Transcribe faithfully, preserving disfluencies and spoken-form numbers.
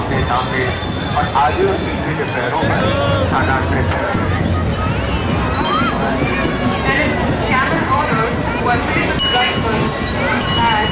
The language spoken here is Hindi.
बांके टांगे और आगे और पीछे के पैरों में स्थानांतरित है। And camel owners who are citizen rifles had